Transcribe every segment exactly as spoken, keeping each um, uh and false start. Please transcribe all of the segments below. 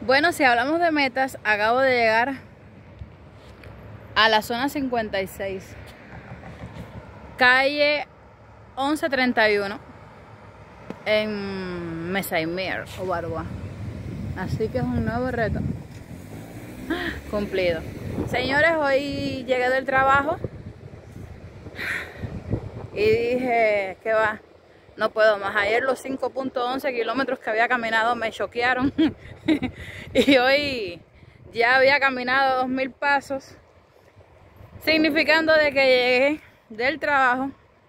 Bueno, si hablamos de metas, acabo de llegar a la zona cincuenta y seis, calle once treinta y uno, en Mesaimier o Barua. Así que es un nuevo reto cumplido. Señores, hoy llegué del trabajo y dije, ¿qué va? No puedo más. Ayer los cinco punto once kilómetros que había caminado me choquearon y hoy ya había caminado dos mil pasos, significando de que llegué del trabajo,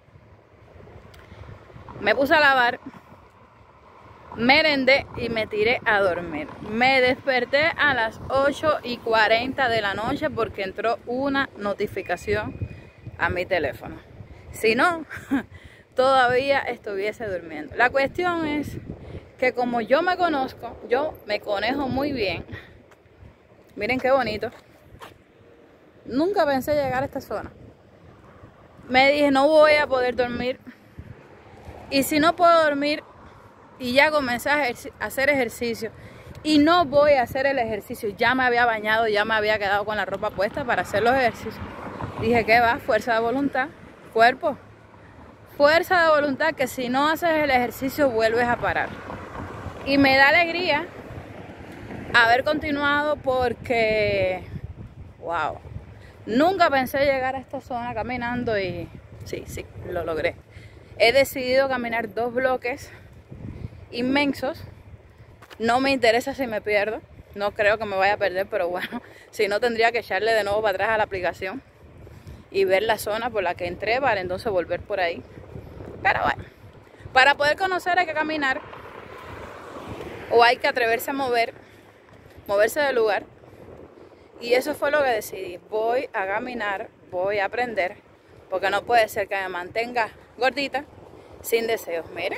me puse a lavar, merendé y me tiré a dormir. Me desperté a las ocho y cuarenta de la noche porque entró una notificación a mi teléfono. Si no, todavía estuviese durmiendo. La cuestión es que como yo me conozco, yo me conejo muy bien. Miren qué bonito. Nunca pensé llegar a esta zona. Me dije, no voy a poder dormir. Y si no puedo dormir y ya comencé a hacer ejercicio y no voy a hacer el ejercicio, ya me había bañado, ya me había quedado con la ropa puesta para hacer los ejercicios. Dije, ¿qué va? Fuerza de voluntad, cuerpo. Fuerza de voluntad, que si no haces el ejercicio vuelves a parar. Y me da alegría haber continuado porque, wow, nunca pensé llegar a esta zona caminando y sí, sí, lo logré. He decidido caminar dos bloques inmensos. No me interesa si me pierdo, no creo que me vaya a perder, pero bueno, si no tendría que echarle de nuevo para atrás a la aplicación y ver la zona por la que entré para entonces volver por ahí. Pero bueno, para poder conocer hay que caminar o hay que atreverse a mover, moverse del lugar. Y eso fue lo que decidí. Voy a caminar, voy a aprender, porque no puede ser que me mantenga gordita sin deseos. Miren,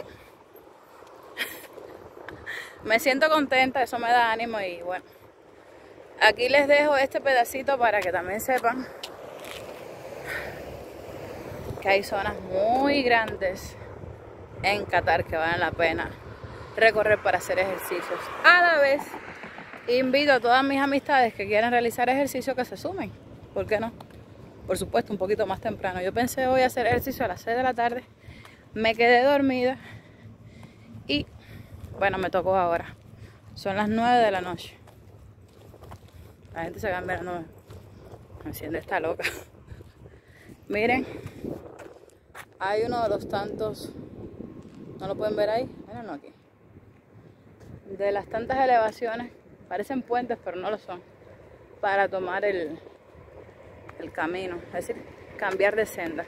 me siento contenta, eso me da ánimo y bueno. Aquí les dejo este pedacito para que también sepan que hay zonas muy grandes en Qatar que valen la pena recorrer para hacer ejercicios. A la vez, invito a todas mis amistades que quieran realizar ejercicio que se sumen. ¿Por qué no? Por supuesto, un poquito más temprano. Yo pensé hoy hacer ejercicio a las seis de la tarde, me quedé dormida y bueno, me tocó ahora. Son las nueve de la noche. La gente se cambia a las nueve. Me siento esta loca. Miren, hay uno de los tantos, ¿no lo pueden ver ahí? Mírenlo aquí. De las tantas elevaciones, parecen puentes pero no lo son, para tomar el, el camino, es decir, cambiar de senda.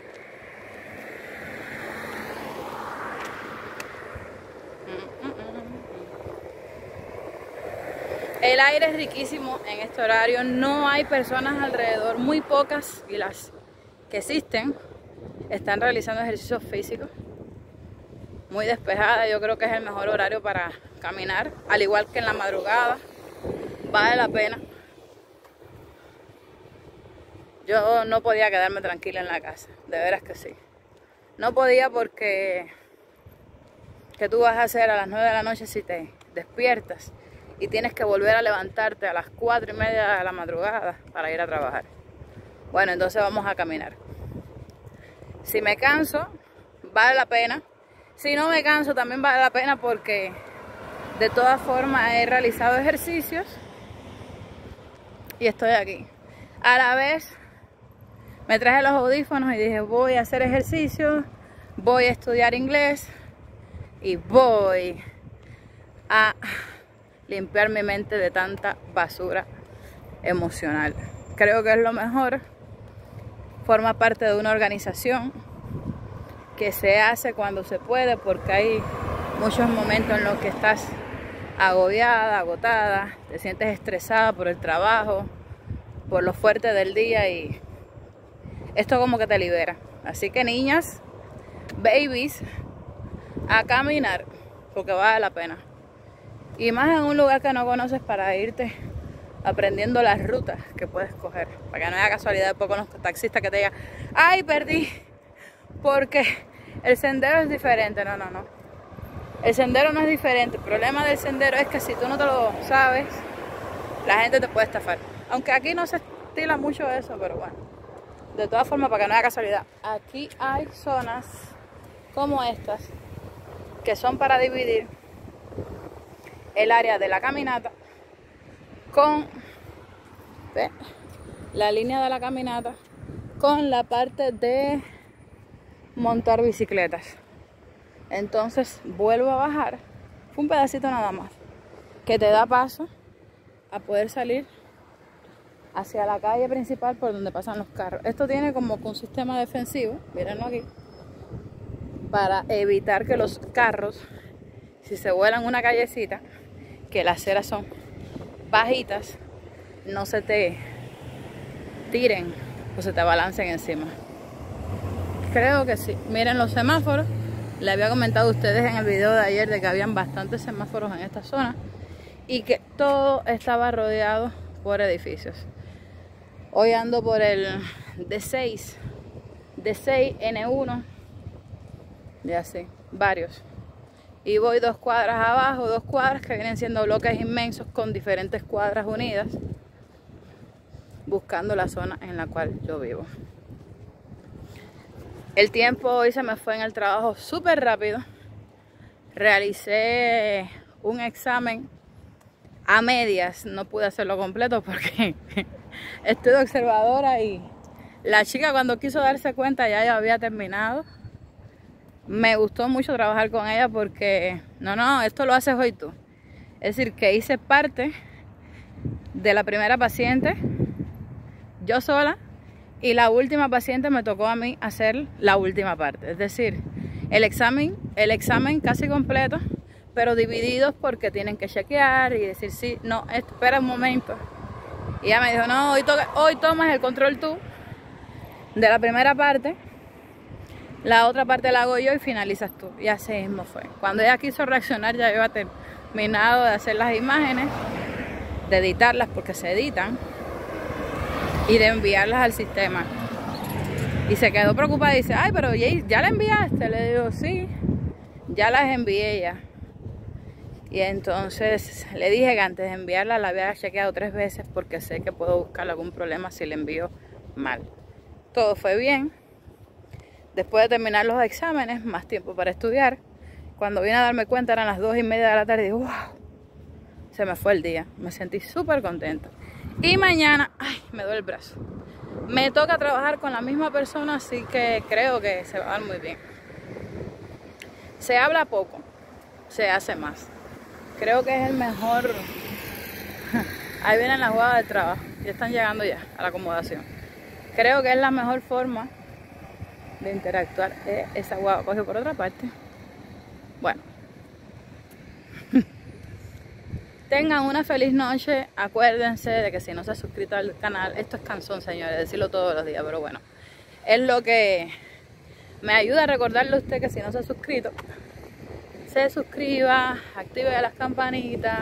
El aire es riquísimo en este horario, no hay personas alrededor, muy pocas, y las que existen están realizando ejercicios físicos. Muy despejada, yo creo que es el mejor horario para caminar, al igual que en la madrugada, vale la pena. Yo no podía quedarme tranquila en la casa, de veras que sí. No podía porque, ¿qué tú vas a hacer a las nueve de la noche si te despiertas y tienes que volver a levantarte a las cuatro y media de la madrugada para ir a trabajar? Bueno, entonces vamos a caminar. Si me canso, vale la pena. Si no me canso, también vale la pena porque de todas formas he realizado ejercicios y estoy aquí. A la vez me traje los audífonos y dije, voy a hacer ejercicio, voy a estudiar inglés y voy a limpiar mi mente de tanta basura emocional. Creo que es lo mejor. Forma parte de una organización que se hace cuando se puede, porque hay muchos momentos en los que estás agobiada, agotada, te sientes estresada por el trabajo, por lo fuerte del día y esto como que te libera. Así que niñas, babies, a caminar porque vale la pena. Y más en un lugar que no conoces, para irte aprendiendo las rutas que puedes coger, para que no haya casualidad después con los taxistas que te digan, ay, perdí, porque el sendero es diferente. No, no, no. El sendero no es diferente. El problema del sendero es que si tú no te lo sabes, la gente te puede estafar. Aunque aquí no se estila mucho eso, pero bueno. De todas formas, para que no haya casualidad, aquí hay zonas como estas que son para dividir el área de la caminata con ¿ve? la línea de la caminata con la parte de montar bicicletas. Entonces vuelvo a bajar, fue un pedacito nada más, que te da paso a poder salir hacia la calle principal por donde pasan los carros. Esto tiene como un sistema defensivo, mírenlo aquí, para evitar que los carros, si se vuelan una callecita, que las aceras son bajitas, no se te tiren o se te abalancen encima. Creo que sí. Miren los semáforos. Le había comentado a ustedes en el video de ayer de que habían bastantes semáforos en esta zona y que todo estaba rodeado por edificios. Hoy ando por el D seis, D seis, N uno, ya sé, varios. Y voy dos cuadras abajo, dos cuadras que vienen siendo bloques inmensos con diferentes cuadras unidas, buscando la zona en la cual yo vivo. El tiempo hoy se me fue en el trabajo súper rápido. Realicé un examen a medias, no pude hacerlo completo porque estoy de observadora y la chica cuando quiso darse cuenta ya, ya había terminado. Me gustó mucho trabajar con ella porque no, no, esto lo haces hoy tú. Es decir, que hice parte de la primera paciente yo sola y la última paciente me tocó a mí hacer la última parte. Es decir, el examen, el examen casi completo, pero divididos porque tienen que chequear y decir sí, no, espera un momento. Y ella me dijo, no, hoy, toca, hoy tomas el control tú de la primera parte. La otra parte la hago yo y finalizas tú. Y así mismo fue. Cuando ella quiso reaccionar ya yo había terminado de hacer las imágenes, de editarlas porque se editan y de enviarlas al sistema. Y se quedó preocupada y dice, ay, pero ¿ya la enviaste? Le digo, sí, ya las envié ya. Y entonces le dije que antes de enviarla la había chequeado tres veces porque sé que puedo buscar algún problema si le envío mal. Todo fue bien. Después de terminar los exámenes, más tiempo para estudiar. Cuando vine a darme cuenta eran las dos y media de la tarde y digo, wow, se me fue el día. Me sentí súper contenta. Y mañana, ay, me duele el brazo. Me toca trabajar con la misma persona, así que creo que se va a dar muy bien. Se habla poco, se hace más. Creo que es el mejor. Ahí vienen las jugadas del trabajo. Ya están llegando ya a la acomodación. Creo que es la mejor forma de interactuar. Eh, esa guagua coge por otra parte. Bueno. Tengan una feliz noche. Acuérdense de que si no se han suscrito al canal, esto es cansón, señores, decirlo todos los días, pero bueno, es lo que me ayuda a recordarle a usted que si no se ha suscrito, se suscriba, active las campanitas,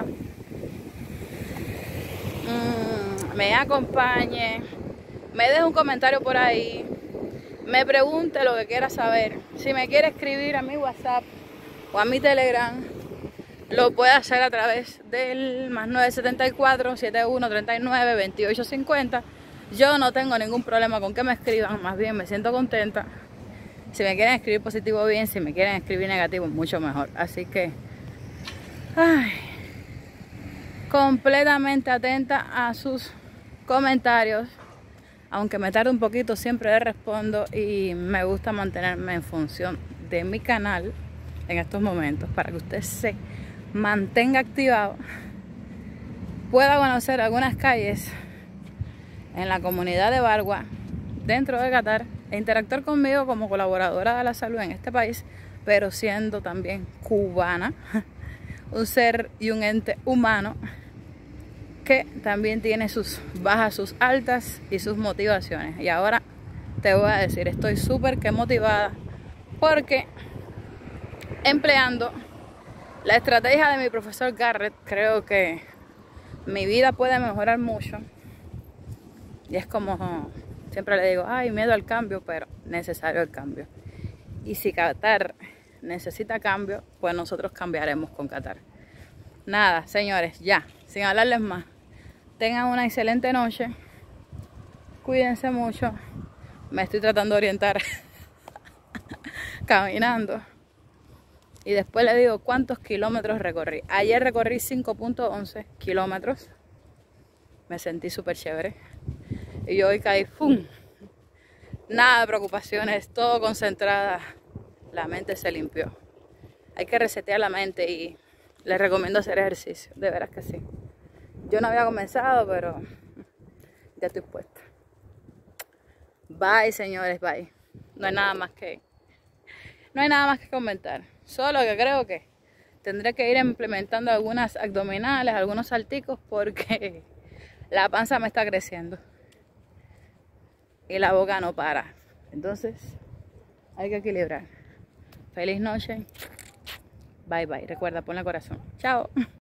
mmm, me acompañe, me deje un comentario por ahí, me pregunte lo que quiera saber. Si me quiere escribir a mi WhatsApp o a mi Telegram, lo puede hacer a través del más nueve siete cuatro, siete uno tres nueve, dos ocho cinco cero. Yo no tengo ningún problema con que me escriban, más bien me siento contenta. Si me quieren escribir positivo, bien. Si me quieren escribir negativo, mucho mejor. Así que, ay, completamente atenta a sus comentarios. Aunque me tarde un poquito, siempre les respondo y me gusta mantenerme en función de mi canal en estos momentos para que usted se mantenga activado, pueda conocer algunas calles en la comunidad de Bargua, dentro de Qatar, e interactuar conmigo como colaboradora de la salud en este país, pero siendo también cubana, un ser y un ente humano que también tiene sus bajas, sus altas y sus motivaciones. Y ahora te voy a decir, estoy súper que motivada porque empleando la estrategia de mi profesor Garrett, creo que mi vida puede mejorar mucho. Y es como siempre le digo, ay, miedo al cambio, pero necesario el cambio. Y si Qatar necesita cambio, pues nosotros cambiaremos con Qatar. Nada, señores, ya, sin hablarles más. Tengan una excelente noche. Cuídense mucho. Me estoy tratando de orientar caminando. Y después les digo cuántos kilómetros recorrí. Ayer recorrí cinco punto once kilómetros. Me sentí súper chévere. Y hoy caí, ¡fum! Nada de preocupaciones, todo concentrada. La mente se limpió. Hay que resetear la mente y les recomiendo hacer ejercicio. De veras que sí. Yo no había comenzado, pero ya estoy puesta. Bye, señores, bye. No hay nada más que... No hay nada más que comentar. Solo que creo que tendré que ir implementando algunas abdominales, algunos salticos, porque la panza me está creciendo. Y la boca no para. Entonces, hay que equilibrar. Feliz noche. Bye, bye. Recuerda, ponle corazón. Chao.